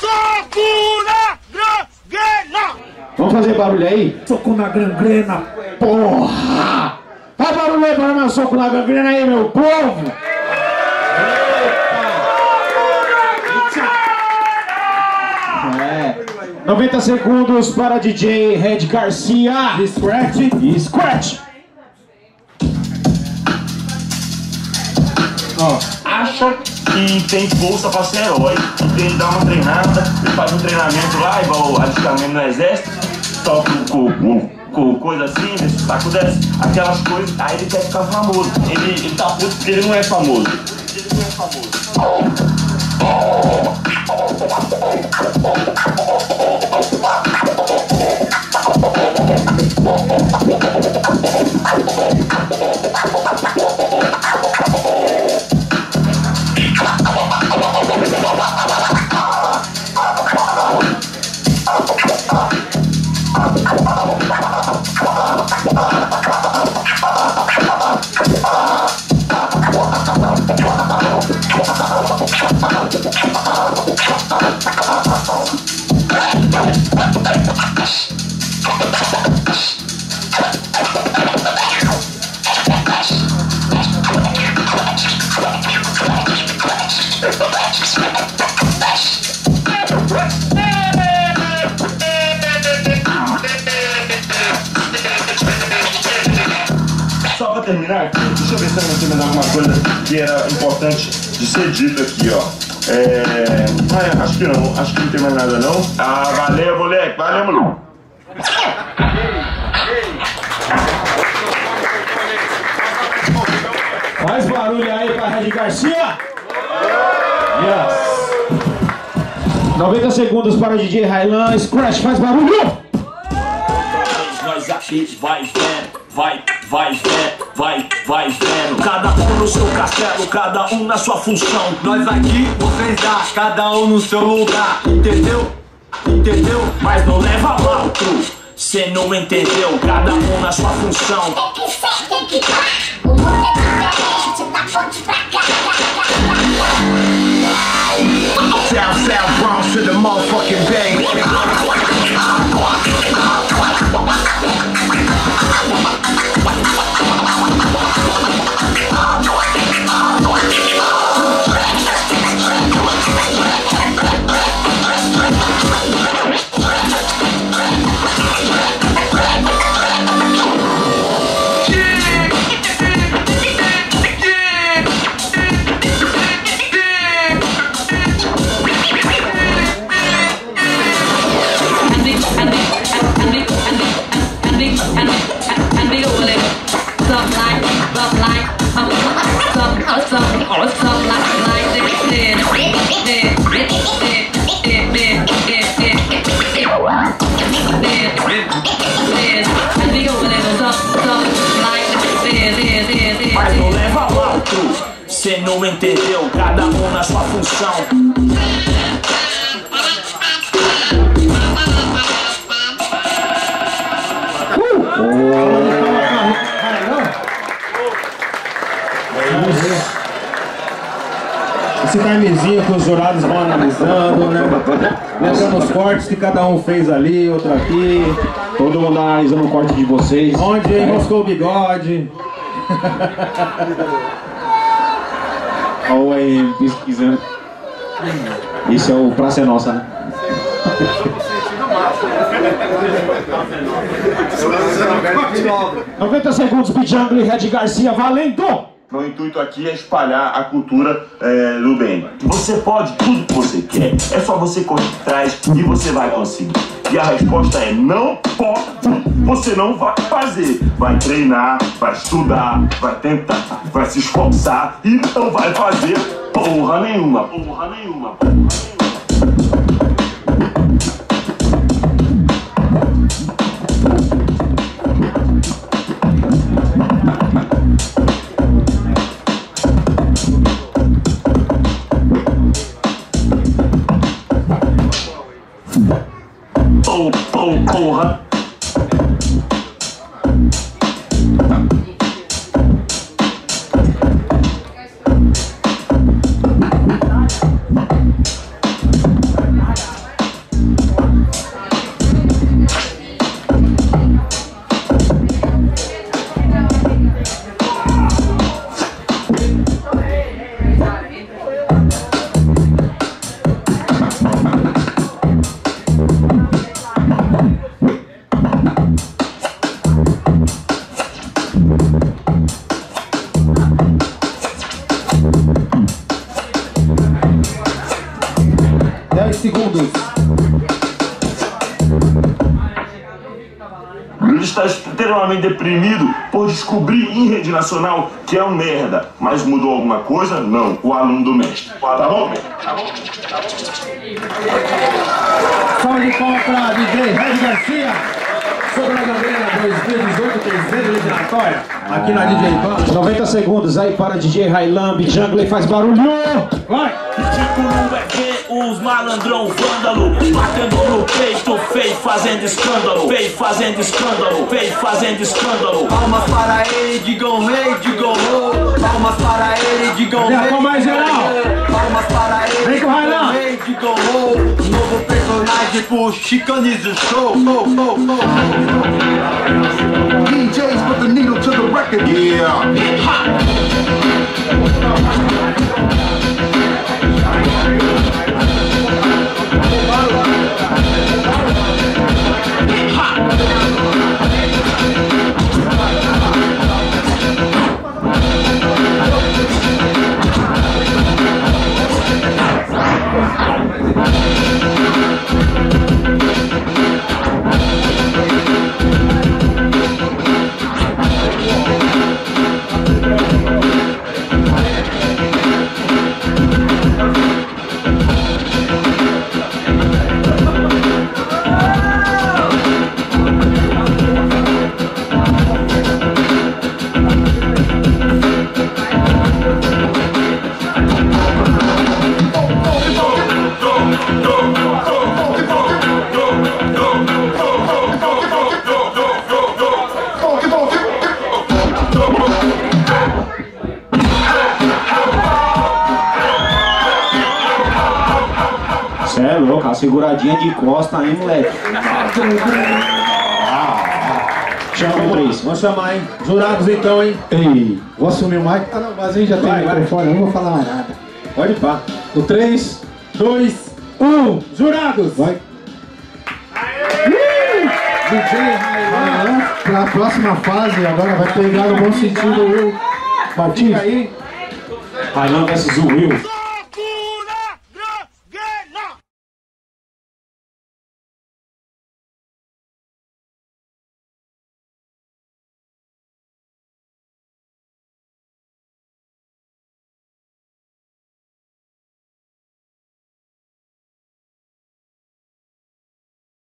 Soco na gangrena! Vamos fazer barulho aí? Soco na gangrena. Porra! Faz barulho aí para meu soco na gangrena aí, meu povo! 90 segundos para DJ Red Garcia. Scratch. E Scratch. Ó, acha que tem força pra ser herói, que ele dá uma treinada, ele faz um treinamento lá, igual alistamento no exército, toca com coisa assim, esse saco desce, aquelas coisas, aí ele quer ficar famoso. Ele tá puto porque ele não é famoso. Ele não é famoso. Só pra terminar, deixa eu ver se eu não tenho alguma coisa que era importante de ser dito aqui, ó. Acho que não tem mais nada não. Ah, valeu, moleque, valeu, moleque. Faz barulho aí pra Red Garcia. Yes. 90 segundos para o DJ Railan. Scratch, faz barulho. Nós aqui vai vendo. Cada um no seu castelo, cada um na sua função. Nós aqui, vocês lá, cada um no seu lugar. Entendeu? Entendeu? Mas não leva mal, tru. Cê não entendeu, cada um na sua função. Tem que tá. O mundo é diferente, tá ponte pra cá. South Bronx to the motherfucking Bay. Mas não leva mal, tru. Cê não entendeu, cada um na sua função. Esse timezinho que os jurados vão analisando, né? Lembrando os cortes que cada um fez ali, outro aqui. Todo mundo analisando o corte de vocês. Onde enroscou o bigode. Olha aí, pesquisando. Isso é o Praça é Nossa, né? 90 segundos, Pijangli, Red Garcia, valendo! Meu intuito aqui é espalhar a cultura do bem. Você pode tudo que você quer, é só você correr atrás e você vai conseguir. E a resposta é não pode, você não vai fazer. Vai treinar, vai estudar, vai tentar, vai se esforçar e não vai fazer porra nenhuma, porra nenhuma, porra nenhuma. Porra. está extremamente deprimido por descobrir em rede nacional que é um merda. Mas mudou alguma coisa? Não. O aluno do mestre. Tá bom? Salve de palmas pra DJ Red Garcia. Sobre a Gabriela 2018, terceira eliminatória. Aqui na DJ Band. 90 segundos aí para DJ Highlumb. Jungle faz barulho. Vai! Tipo não é ver os malandrão vândalo batendo no peito, feio fazendo escândalo, feio fazendo escândalo, feio fazendo escândalo. Palmas para ele, digam rei, digam ho. Palmas para ele, digam rei. Vem mais geral. Palmas para ele, Vem com o Railan. digam rei, digam ho. Novo personagem pro Chicanize Show. DJs put the needle to the record. Yeah. Cê é louco, a seguradinha de costa aí, moleque. Chama o 3. Vamos chamar, hein? Jurados então, hein? Ei, Vou assumir o mic. Ah não, mas aí já tem Vai, microfone, eu não vou falar mais nada. Pode pá. No 3, 2, 1. Jurados! Vai. DJ Railan, pra próxima fase, agora vai pegar no bom sentido o Martins. Aí. Highlumb vs Will.